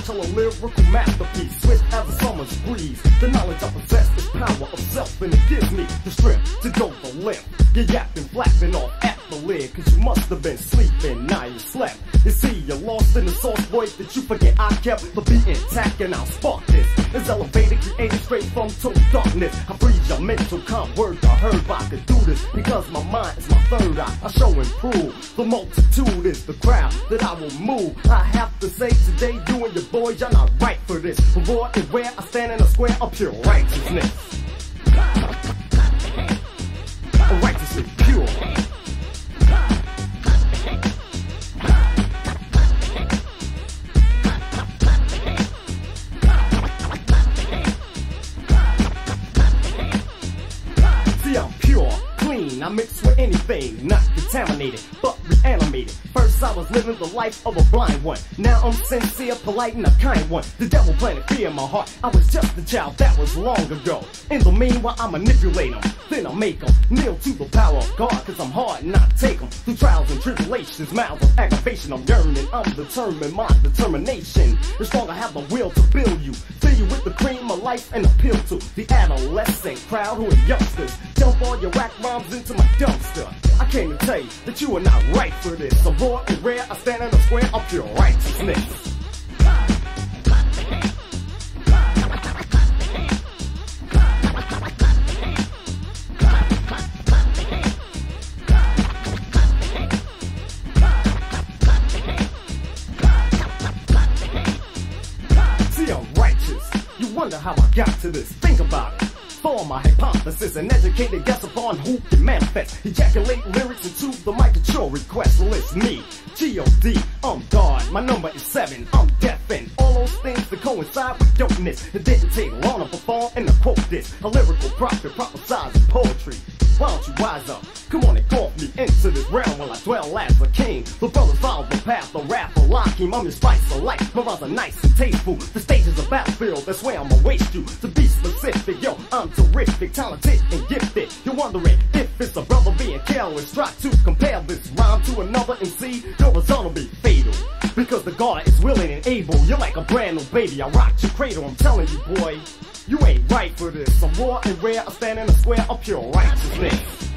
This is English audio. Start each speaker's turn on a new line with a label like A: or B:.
A: tell a lyrical masterpiece, swift as a summer's breeze. The knowledge I possess is power of self, and it gives me the strength to go the length. You're yapping, flapping off at the lid, cause you must have been sleeping, now you slept. You see, you're lost in the sauce, boy, that you forget I kept the beat intact, and I'll spark this. It's elevated, created straight from total darkness. I breathe your mental calm words I heard, but I could do this because my mind is my third eye. I show and prove, the multitude is the crowd that I will move. I have to say today, you and your boys, you're not right for this. Raw and where I stand in a square of pure righteousness. Righteously pure. See, I'm pure, clean, I mix with anything, not contaminated, but reanimated. First I was living the life of a blind one, now I'm sincere, polite, and a kind one. The devil planted fear in my heart, I was just a child, that was long ago. In the meanwhile I manipulate them, then I make them kneel to the power of God, cause I'm hard and I take them through trials and tribulations, miles of aggravation. I'm yearning, I'm determined, my determination is strong. I have the will to build you, fill you with the cream of life and appeal to the adolescent crowd who are youngsters. Dump all your whack rhymes into my dumpster. I came to tell you that you are not right for this. So raw and rare, I stand in a square of pure righteousness. See, I'm righteous. You wonder how I got to this. Think about it. Form my hypothesis, an educated guess upon who can manifest. Ejaculate lyrics into the mic at your request. Well, it's me, G.O.D. I'm God, my number is 7. I'm deaf and all those things that coincide with dopeness. It didn't take long to perform and to quote this. A lyrical prophet prophesizing poetry. Why don't you wise up? Come on and golf me into this realm while I dwell as a king. The brothers follow the path, the rap of Lakim. I'm your spice of life, my rhymes are nice and tasteful. The stage is a battlefield, that's where I'ma waste you. To be specific, yo, I'm terrific, talented and gifted. You're wondering if it's a brother being careless. Try to compare this rhyme to another and see your result will be fatal. Because the God is willing and able. You're like a brand new baby, I rock your cradle. I'm telling you, boy, you ain't right for this. I'm raw and rare, I stand in a square of pure righteousness.